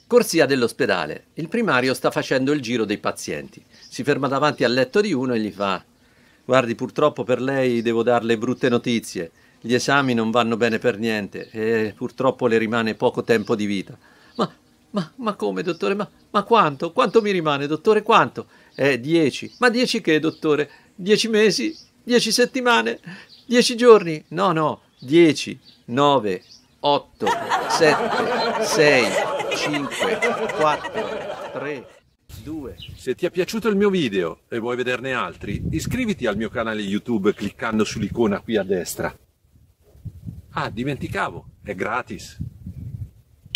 Corsia dell'ospedale. Il primario sta facendo il giro dei pazienti. Si ferma davanti al letto di uno e gli fa: guardi, purtroppo per lei devo darle brutte notizie. Gli esami non vanno bene per niente e purtroppo le rimane poco tempo di vita. Ma come, dottore? Ma quanto? Quanto mi rimane, dottore? Quanto? 10. Ma 10 che, dottore? 10 mesi? 10 settimane? 10 giorni? No, 10, 9, 8, 7, 6, 5, 4, 3, 2. Se ti è piaciuto il mio video e vuoi vederne altri, iscriviti al mio canale YouTube cliccando sull'icona qui a destra. Ah, dimenticavo, è gratis.